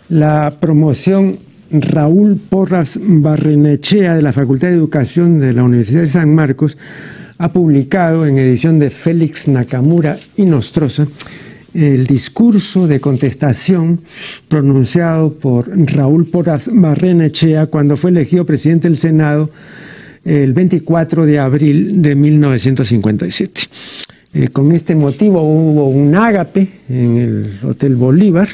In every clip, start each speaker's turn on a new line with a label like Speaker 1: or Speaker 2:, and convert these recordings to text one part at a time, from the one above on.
Speaker 1: La promoción Raúl Porras Barrenechea de la Facultad de Educación de la Universidad de San Marcos ha publicado en edición de Félix Nakamura y Nostroza el discurso de contestación pronunciado por Raúl Porras Barrenechea cuando fue elegido presidente del Senado el 24 de abril de 1957. Con este motivo hubo un ágape en el Hotel Bolívar,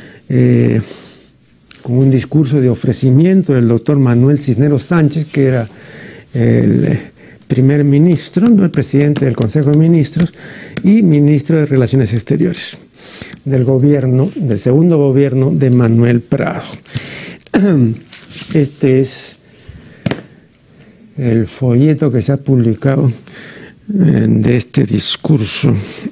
Speaker 1: con un discurso de ofrecimiento del doctor Manuel Cisneros Sánchez, que era el primer ministro, no el presidente del Consejo de Ministros, y ministro de Relaciones Exteriores del gobierno, del segundo gobierno de Manuel Prado. Este es el folleto que se ha publicado de este discurso.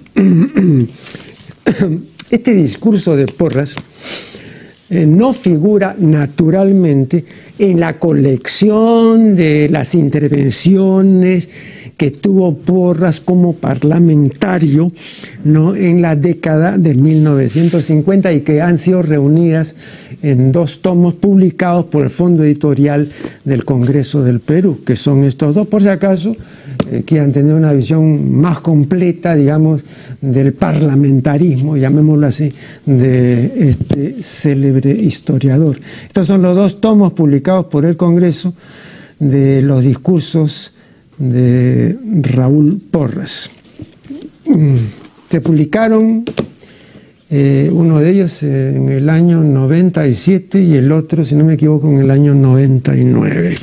Speaker 1: Este discurso de Porras no figura naturalmente en la colección de las intervenciones que tuvo Porras como parlamentario, ¿no?, en la década de 1950 y que han sido reunidas en 2 tomos publicados por el Fondo Editorial del Congreso del Perú, que son estos 2, por si acaso quieran tener una visión más completa, digamos, del parlamentarismo, llamémoslo así, de este célebre historiador. Estos son los 2 tomos publicados por el Congreso de los discursos de Raúl Porras. Se publicaron, uno de ellos en el año 97 y el otro, si no me equivoco, en el año 99.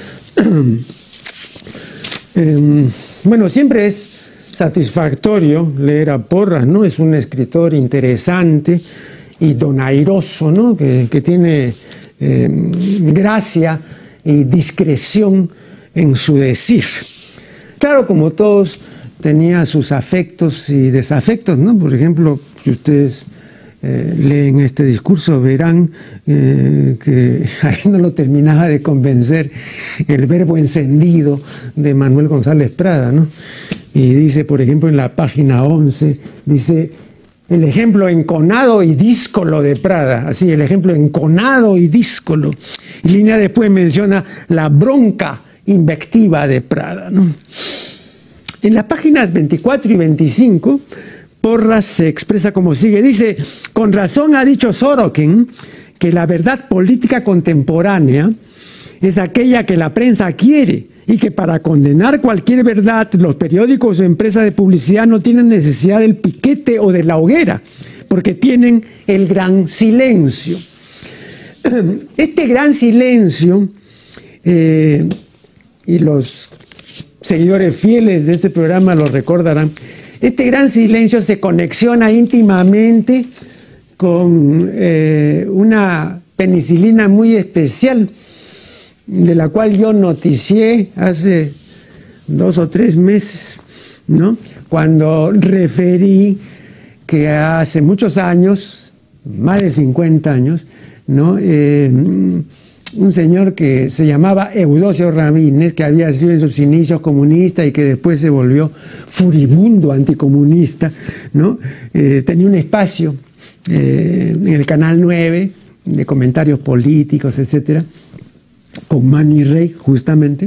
Speaker 1: Bueno, siempre es satisfactorio leer a Porras, ¿no? Es un escritor interesante y donairoso, ¿no? Que tiene gracia y discreción en su decir. Claro, como todos, tenía sus afectos y desafectos, ¿no? Por ejemplo, si ustedes leen este discurso, verán que a él no lo terminaba de convencer el verbo encendido de Manuel González Prada, ¿no? Y dice, por ejemplo, en la página 11, dice el ejemplo enconado y díscolo de Prada, así, el ejemplo enconado y díscolo. Y línea después menciona la bronca invectiva de Prada, ¿no? En las páginas 24 y 25, Porras se expresa como sigue. Dice, con razón ha dicho Sorokin que la verdad política contemporánea es aquella que la prensa quiere y que para condenar cualquier verdad los periódicos o empresas de publicidad no tienen necesidad del piquete o de la hoguera, porque tienen el gran silencio. Este gran silencio, y los seguidores fieles de este programa lo recordarán, este gran silencio se conexiona íntimamente con una penicilina muy especial, de la cual yo noticié hace 2 o 3 meses, ¿no?, cuando referí que hace muchos años, más de 50 años, ¿no?, un señor que se llamaba Eudosio Ramírez, que había sido en sus inicios comunista y que después se volvió furibundo anticomunista, ¿no?, tenía un espacio en el Canal 9 de comentarios políticos, etcétera, con Manny Rey, justamente,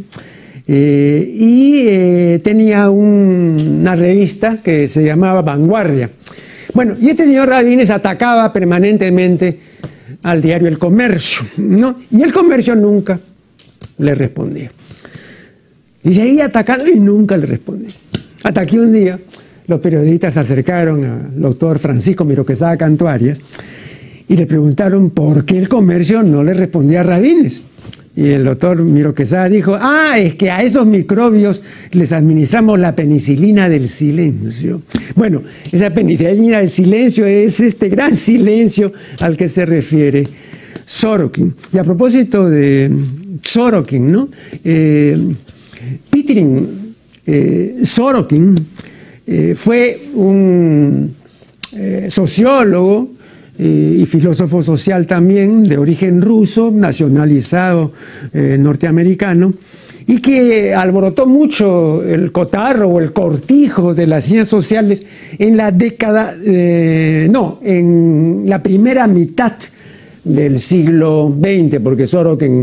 Speaker 1: y tenía una revista que se llamaba Vanguardia. Bueno, y este señor Rabines atacaba permanentemente al diario El Comercio, ¿no? Y El Comercio nunca le respondía. Y seguía atacando y nunca le respondía. Hasta que un día los periodistas se acercaron al doctor Francisco Miro Quesada Canto Arias y le preguntaron por qué El Comercio no le respondía a Rabines. Y el doctor Miro Quesada dijo, es que a esos microbios les administramos la penicilina del silencio. Bueno, esa penicilina del silencio es este gran silencio al que se refiere Sorokin. Y a propósito de Sorokin, ¿no?, Pietrin Sorokin fue un sociólogo y filósofo social también, de origen ruso, nacionalizado norteamericano, y que alborotó mucho el cotarro o el cortijo de las ciencias sociales en la década, en la primera mitad del siglo XX, porque Sorokin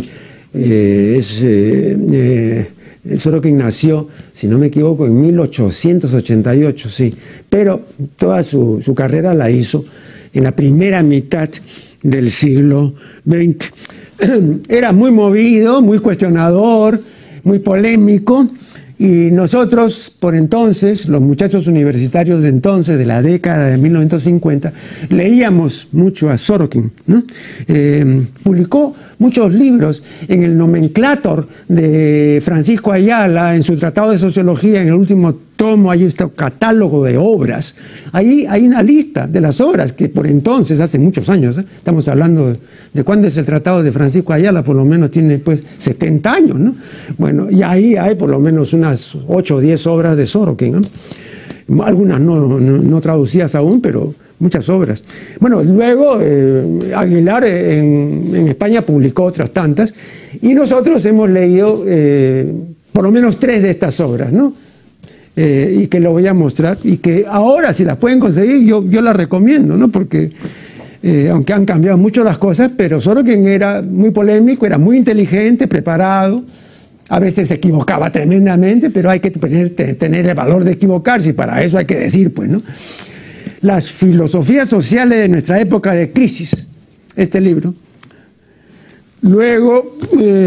Speaker 1: Sorokin nació, si no me equivoco, en 1888, sí, pero toda su carrera la hizo en la primera mitad del siglo XX. Era muy movido, muy cuestionador, muy polémico, y nosotros, por entonces, los muchachos universitarios de entonces, de la década de 1950, leíamos mucho a Sorokin, ¿no? Publicó muchos libros en el Nomenclator de Francisco Ayala, en su Tratado de Sociología, en el último tomo, hay este catálogo de obras. Ahí hay una lista de las obras que por entonces, hace muchos años, estamos hablando de cuándo es el Tratado de Francisco Ayala, por lo menos tiene pues 70 años, ¿no? Bueno, y ahí hay por lo menos unas 8 o 10 obras de Sorokin, ¿no? Algunas no traducidas aún, pero muchas obras. Bueno, luego Aguilar en España publicó otras tantas, y nosotros hemos leído por lo menos 3 de estas obras, ¿no? Y que lo voy a mostrar, y que ahora, si las pueden conseguir, yo las recomiendo, ¿no? Porque aunque han cambiado mucho las cosas, pero Sorokin era muy polémico, era muy inteligente, preparado, a veces se equivocaba tremendamente, pero hay que tener el valor de equivocarse, y para eso hay que decir, pues, ¿no? Las filosofías sociales de nuestra época de crisis, este libro. Luego,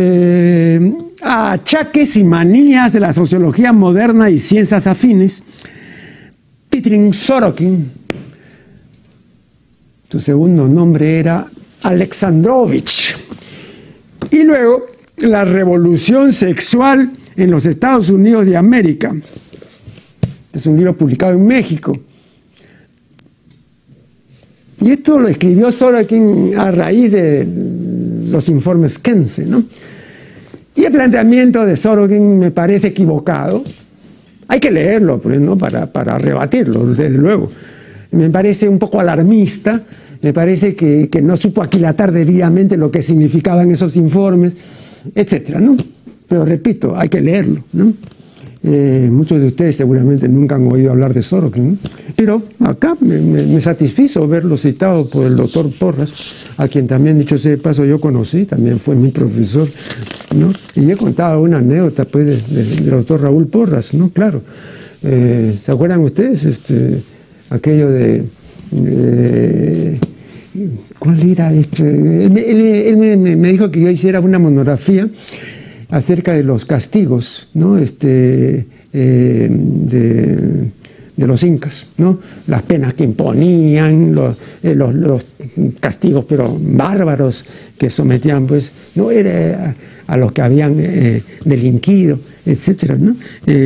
Speaker 1: achaques y manías de la sociología moderna y ciencias afines, featuring Sorokin. Tu segundo nombre era Alexandrovich. Y luego, la revolución sexual en los Estados Unidos de América. Este es un libro publicado en México. Y esto lo escribió Sorokin a raíz de los informes Kense, ¿no? Y el planteamiento de Sorokin me parece equivocado. Hay que leerlo, pues, ¿no? Para rebatirlo, desde luego. Me parece un poco alarmista, me parece que no supo aquilatar debidamente lo que significaban esos informes, etcétera, ¿no? Pero repito, hay que leerlo, ¿no? Muchos de ustedes seguramente nunca han oído hablar de Sorokin, ¿no? Pero acá me satisfizo verlo citado por el doctor Porras, a quien también, dicho sea de paso, yo conocí, también fue mi profesor, ¿no? Y he contado una anécdota pues, del doctor Raúl Porras, ¿no? Claro. ¿Se acuerdan ustedes? Aquello de... ¿cuál era? Él me dijo que yo hiciera una monografía acerca de los castigos, ¿no? De los incas, ¿no? Las penas que imponían, los castigos pero bárbaros que sometían, pues, no era a los que habían delinquido, etcétera, ¿no?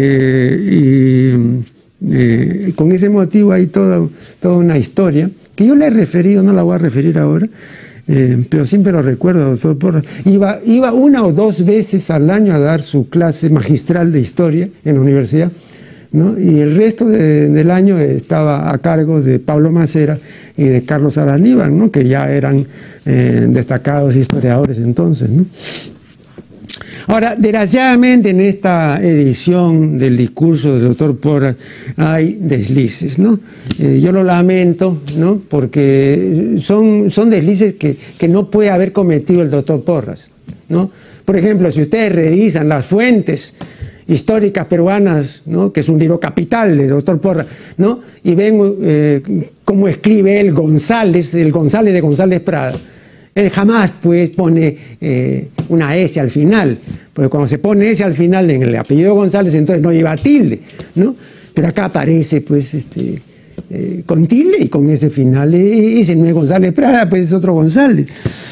Speaker 1: Con ese motivo hay toda una historia que yo le he referido, no la voy a referir ahora, pero siempre lo recuerdo, doctor Porras. Iba 1 o 2 veces al año a dar su clase magistral de historia en la universidad, ¿no? Y el resto del año estaba a cargo de Pablo Macera y de Carlos Araníbal, ¿no? Que ya eran destacados historiadores entonces, ¿no? Ahora, desgraciadamente en esta edición del discurso del doctor Porras hay deslices, ¿no? Yo lo lamento, ¿no? Porque son deslices que no puede haber cometido el doctor Porras, ¿no? Por ejemplo, si ustedes revisan las fuentes históricas peruanas, ¿no? Que es un libro capital del doctor Porras, ¿no? Y ven cómo escribe él González, el González de González Prada. Él jamás pues pone una S al final, porque cuando se pone S al final en el apellido González, entonces no lleva tilde, ¿no? Pero acá aparece pues con tilde y con ese final. Ese no es González Prada, pues es otro González.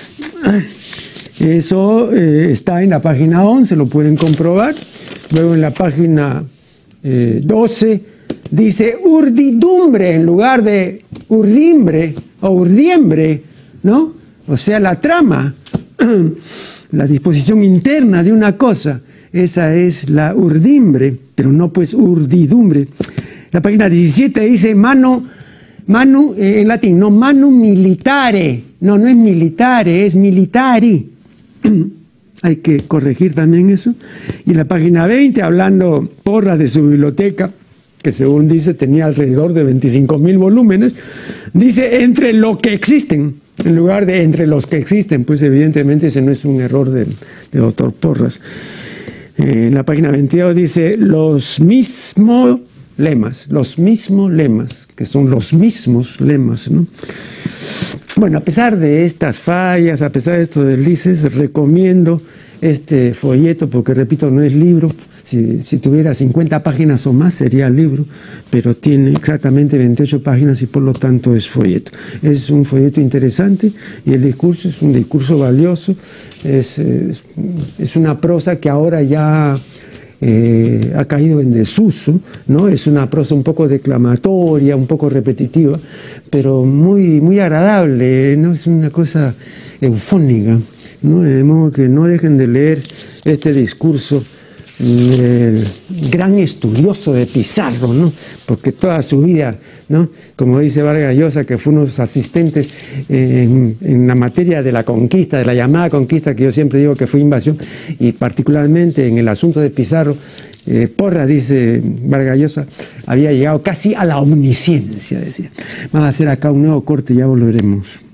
Speaker 1: Eso está en la página 11, lo pueden comprobar. Luego en la página 12 dice urdidumbre en lugar de urdimbre o urdiembre, ¿no? O sea, la trama, la disposición interna de una cosa, esa es la urdimbre, pero no pues urdidumbre. La página 17 dice manu en latín, no manu militare, no es militare, es militari. Hay que corregir también eso. Y la página 20, hablando Porras de su biblioteca, que según dice tenía alrededor de 25.000 volúmenes, dice entre lo que existen. En lugar de entre los que existen, pues evidentemente ese no es un error de doctor Porras. En la página 22 dice los mismos lemas, que son los mismos lemas, ¿no? Bueno, a pesar de estas fallas, a pesar de estos deslices, recomiendo este folleto porque, repito, no es libro. Si tuviera 50 páginas o más sería libro, pero tiene exactamente 28 páginas y por lo tanto es folleto. Es un folleto interesante y el discurso es un discurso valioso, es una prosa que ahora ya ha caído en desuso, ¿no? Es una prosa un poco declamatoria, un poco repetitiva, pero muy, muy agradable, ¿no? Es una cosa eufónica, ¿no? De modo que no dejen de leer este discurso el gran estudioso de Pizarro, ¿no? Porque toda su vida, ¿no? Como dice Vargas Llosa, que fue unos asistentes en la materia de la conquista, de la llamada conquista, que yo siempre digo que fue invasión, y particularmente en el asunto de Pizarro, Porras, dice Vargas Llosa, había llegado casi a la omnisciencia, decía. Vamos a hacer acá un nuevo corte y ya volveremos.